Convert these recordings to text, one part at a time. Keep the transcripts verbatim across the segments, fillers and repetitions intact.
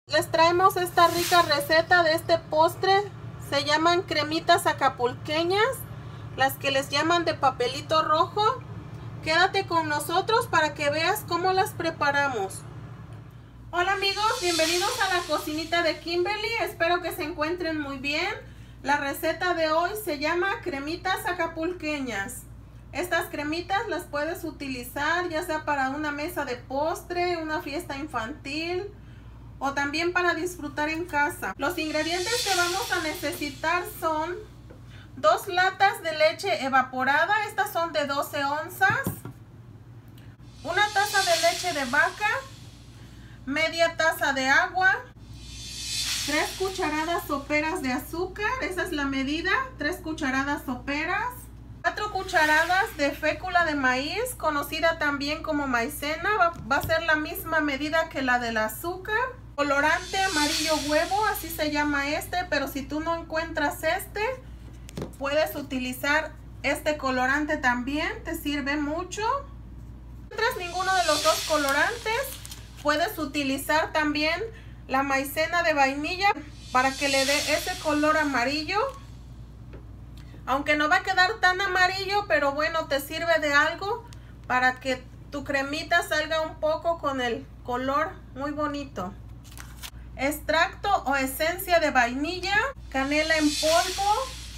Les traemos esta rica receta de este postre. Se llaman cremitas acapulqueñas, las que les llaman de papelito rojo. Quédate con nosotros para que veas cómo las preparamos. Hola amigos, bienvenidos a la cocinita de Kimberly. Espero que se encuentren muy bien. La receta de hoy se llama cremitas acapulqueñas. Estas cremitas las puedes utilizar ya sea para una mesa de postre, una fiesta infantil o también para disfrutar en casa. Los ingredientes que vamos a necesitar son dos latas de leche evaporada, estas son de doce onzas, una taza de leche de vaca, media taza de agua, tres cucharadas soperas de azúcar, esa es la medida, tres cucharadas soperas, cuatro cucharadas de fécula de maíz, conocida también como maicena, va, va a ser la misma medida que la del azúcar, colorante amarillo huevo, así se llama este, pero si tú no encuentras este, puedes utilizar este colorante también, te sirve mucho. Si no encuentras ninguno de los dos colorantes, puedes utilizar también la maicena de vainilla para que le dé ese color amarillo. Aunque no va a quedar tan amarillo, pero bueno, te sirve de algo para que tu cremita salga un poco con el color muy bonito. Extracto o esencia de vainilla, canela en polvo,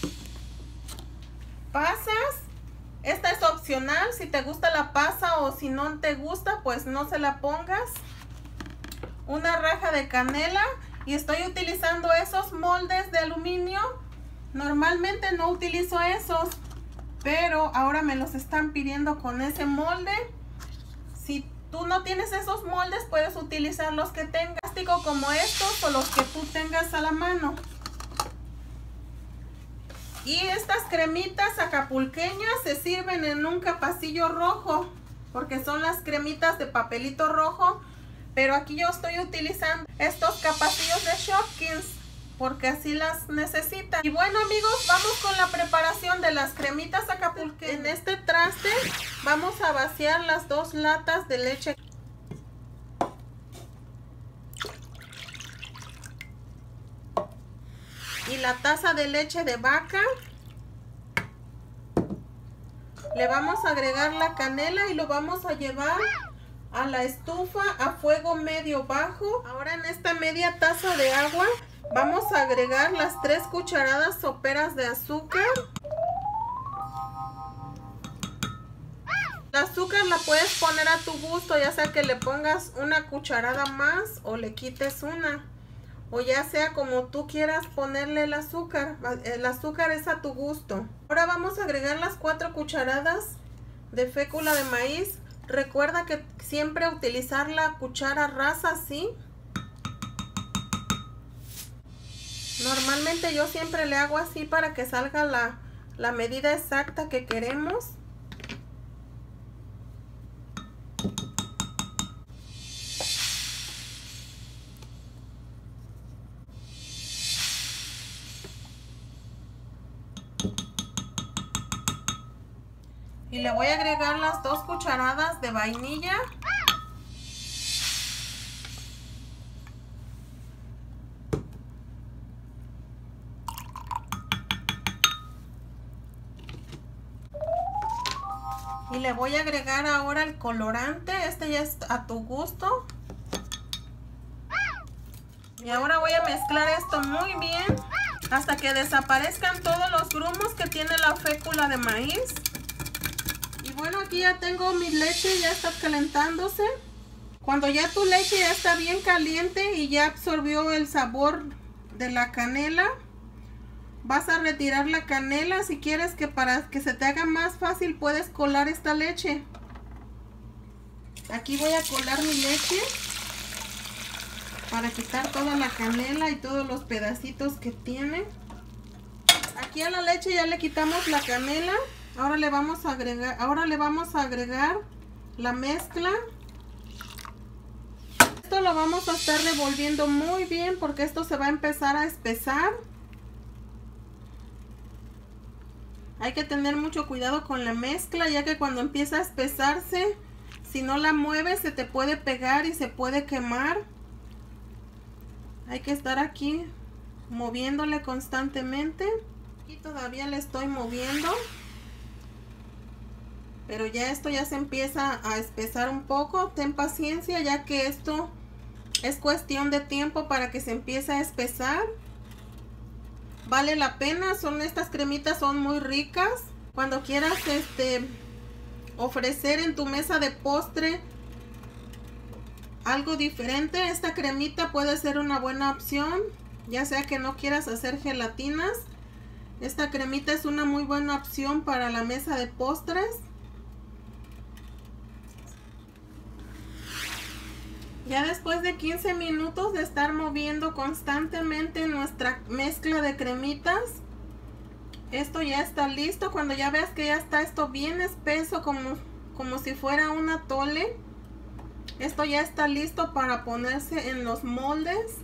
pasas. Esta es opcional, si te gusta la pasa o si no te gusta, pues no se la pongas. Una raja de canela y estoy utilizando esos moldes de aluminio. Normalmente no utilizo esos, pero ahora me los están pidiendo con ese molde. Si tú no tienes esos moldes, puedes utilizar los que tengas, plástico como estos o los que tú tengas a la mano. Y estas cremitas acapulqueñas se sirven en un capacillo rojo, porque son las cremitas de papelito rojo, pero aquí yo estoy utilizando estos capacillos de Shopkins, porque así las necesitan. Y bueno amigos, vamos con la preparación de las cremitas acapulqueñas. En este traste vamos a vaciar las dos latas de leche. Y la taza de leche de vaca. Le vamos a agregar la canela y lo vamos a llevar a la estufa a fuego medio bajo. Ahora en esta media taza de agua vamos a agregar las tres cucharadas soperas de azúcar. El azúcar la puedes poner a tu gusto, ya sea que le pongas una cucharada más o le quites una. O ya sea como tú quieras ponerle el azúcar. El azúcar es a tu gusto. Ahora vamos a agregar las cuatro cucharadas de fécula de maíz. Recuerda que siempre utilizar la cuchara rasa así. Normalmente yo siempre le hago así para que salga la, la medida exacta que queremos. Y le voy a agregar las dos cucharadas de vainilla. Y le voy a agregar ahora el colorante. Este ya es a tu gusto. Y ahora voy a mezclar esto muy bien hasta que desaparezcan todos los grumos que tiene la fécula de maíz. Y bueno, aquí ya tengo mi leche, ya está calentándose. Cuando ya tu leche ya está bien caliente y ya absorbió el sabor de la canela, vas a retirar la canela. Si quieres que para que se te haga más fácil, puedes colar esta leche. Aquí voy a colar mi leche para quitar toda la canela y todos los pedacitos que tiene. Aquí a la leche ya le quitamos la canela. Ahora le vamos a agregar, ahora le vamos a agregar la mezcla. Esto lo vamos a estar revolviendo muy bien porque esto se va a empezar a espesar. Hay que tener mucho cuidado con la mezcla, ya que cuando empieza a espesarse, si no la mueves se te puede pegar y se puede quemar. Hay que estar aquí moviéndole constantemente. Y todavía le estoy moviendo. Pero ya esto ya se empieza a espesar un poco. Ten paciencia, ya que esto es cuestión de tiempo para que se empiece a espesar. Vale la pena, son estas cremitas, son muy ricas. Cuando quieras este ofrecer en tu mesa de postre algo diferente, esta cremita puede ser una buena opción. Ya sea que no quieras hacer gelatinas, esta cremita es una muy buena opción para la mesa de postres. Ya después de quince minutos de estar moviendo constantemente nuestra mezcla de cremitas, esto ya está listo. Cuando ya veas que ya está esto bien espeso, como, como si fuera un atole, esto ya está listo para ponerse en los moldes.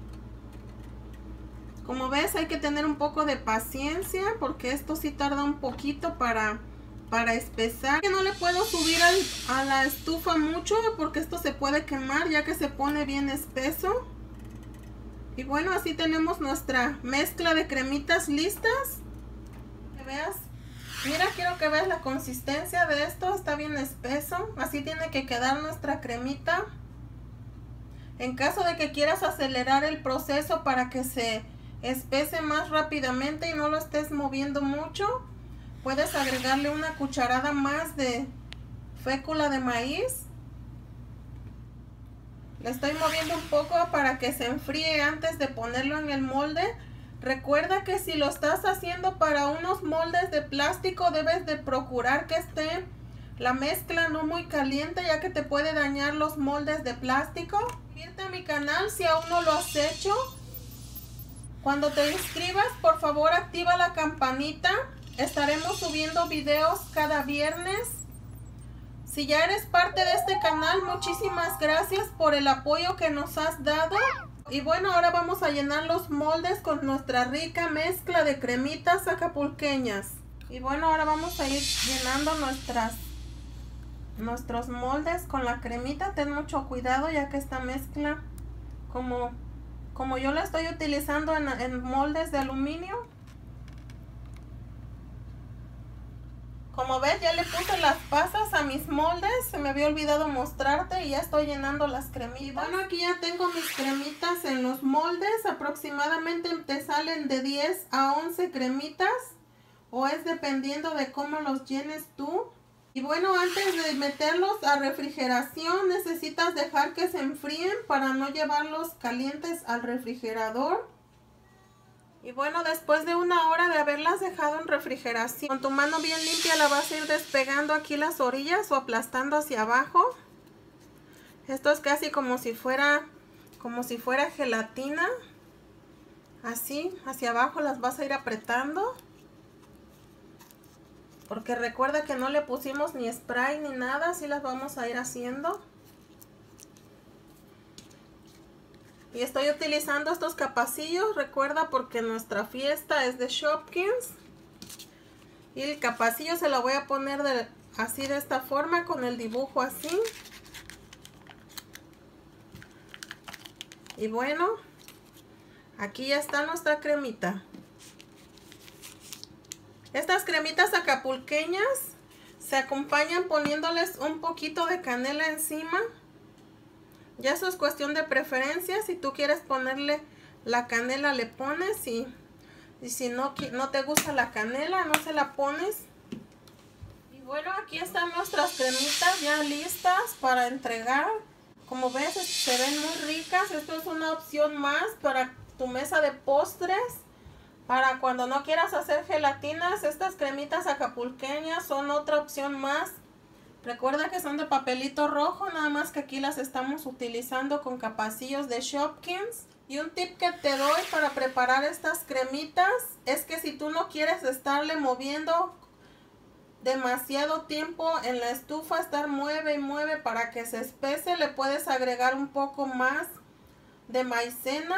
Como ves, hay que tener un poco de paciencia porque esto sí tarda un poquito para... para espesar. No le puedo subir al, a la estufa mucho porque esto se puede quemar ya que se pone bien espeso. Y bueno, así tenemos nuestra mezcla de cremitas listas. Que veas, mira, quiero que veas la consistencia de esto, está bien espeso. Así tiene que quedar nuestra cremita. En caso de que quieras acelerar el proceso para que se espese más rápidamente y no lo estés moviendo mucho, puedes agregarle una cucharada más de fécula de maíz. Le estoy moviendo un poco para que se enfríe antes de ponerlo en el molde. Recuerda que si lo estás haciendo para unos moldes de plástico, debes de procurar que esté la mezcla no muy caliente, ya que te puede dañar los moldes de plástico. Suscríbete a mi canal si aún no lo has hecho. Cuando te inscribas, por favor activa la campanita. Estaremos subiendo videos cada viernes. Si ya eres parte de este canal, muchísimas gracias por el apoyo que nos has dado. Y bueno, ahora vamos a llenar los moldes con nuestra rica mezcla de cremitas acapulqueñas. Y bueno, ahora vamos a ir llenando nuestras, nuestros moldes con la cremita. Ten mucho cuidado ya que esta mezcla, como, como yo la estoy utilizando en, en moldes de aluminio, como ves, ya le puse las pasas a mis moldes. Se me había olvidado mostrarte y ya estoy llenando las cremitas. Bueno, aquí ya tengo mis cremitas en los moldes. Aproximadamente te salen de diez a once cremitas, o es dependiendo de cómo los llenes tú. Y bueno, antes de meterlos a refrigeración, necesitas dejar que se enfríen para no llevarlos calientes al refrigerador. Y bueno, después de una hora de haberlas dejado en refrigeración, con tu mano bien limpia la vas a ir despegando aquí las orillas o aplastando hacia abajo. Esto es casi como si fuera, como si fuera gelatina. Así, hacia abajo las vas a ir apretando. Porque recuerda que no le pusimos ni spray ni nada, así las vamos a ir haciendo. Y estoy utilizando estos capacillos, recuerda, porque nuestra fiesta es de Shopkins. Y el capacillo se lo voy a poner de, así de esta forma, con el dibujo así. Y bueno, aquí ya está nuestra cremita. Estas cremitas acapulqueñas se acompañan poniéndoles un poquito de canela encima. Ya eso es cuestión de preferencia. Si tú quieres ponerle la canela, le pones. Y, y si no, no te gusta la canela, no se la pones. Y bueno, aquí están nuestras cremitas ya listas para entregar. Como ves, se ven muy ricas. Esto es una opción más para tu mesa de postres. Para cuando no quieras hacer gelatinas, estas cremitas acapulqueñas son otra opción más. Recuerda que son de papelito rojo, nada más que aquí las estamos utilizando con capacillos de Shopkins. Y un tip que te doy para preparar estas cremitas es que si tú no quieres estarle moviendo demasiado tiempo en la estufa, estar mueve y mueve para que se espese, le puedes agregar un poco más de maicena.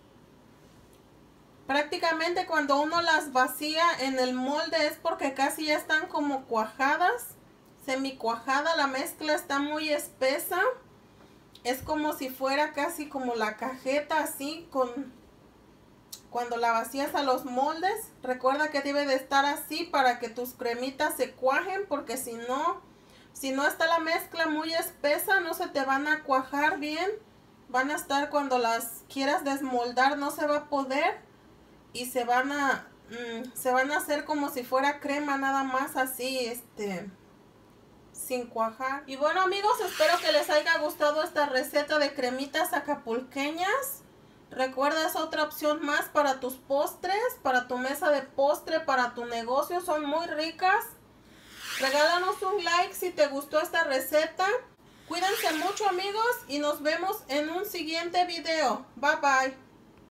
Prácticamente cuando uno las vacía en el molde es porque casi ya están como cuajadas. Semi cuajada, la mezcla está muy espesa. es como si fuera casi como la cajeta, así, con cuando la vacías a los moldes. Recuerda que debe de estar así para que tus cremitas se cuajen, porque si no, si no está la mezcla muy espesa, no se te van a cuajar bien. Van a estar, cuando las quieras desmoldar, no se va a poder y se van a, mmm, se van a hacer como si fuera crema, nada más así, este... sin cuajar. Y bueno, amigos, espero que les haya gustado esta receta de cremitas acapulqueñas. Recuerda, es otra opción más para tus postres, para tu mesa de postre, para tu negocio. Son muy ricas. Regálanos un like si te gustó esta receta. Cuídense mucho, amigos, y nos vemos en un siguiente video. Bye bye.